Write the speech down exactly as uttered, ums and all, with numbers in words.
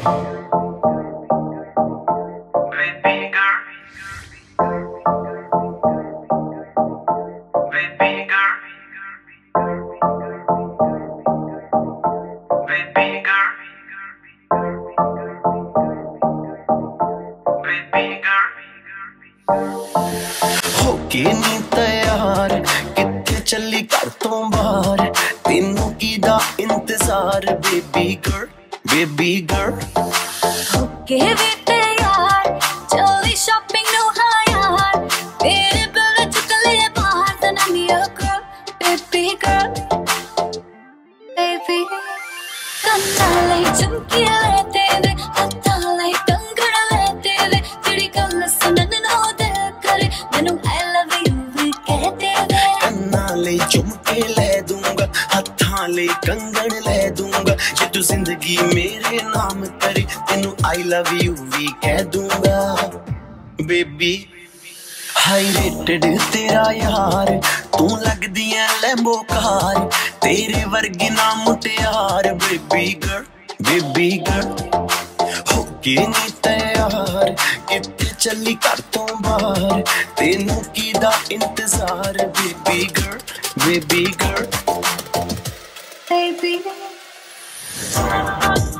होके नी तैयार किथे चली घर तो बाहर तेनू कीदा इंतजार बेबी गर्ल बेबी गर्ल होके वी तैयार चली शॉपिंग नु हाँ यार तेरे बिल चुक ले बाहर then I'm your girl baby girl baby कंना ले चुमकी लेते वे हत्था ले कंगड़ लेते वे तेरी गल सुनन नो दिल करे मैनू I love you भी कहते वे कंना ले चुमके ले दूंगा हत्था ले कंगड़ ले दूंगा जे तू जिंदगी मेरे नाम करे तेनू I love you भी कह दूंगा बेबी हाई रेटेड तेरा यार तू लगदी है लैम्बो कार तेरे वर्गी ना मुटियार बेबी गर्ल बेबी गर्ल होके नी तैयार किथे चली घर तो बाहर तेनू कीदा इंतजार baby girl baby girl baby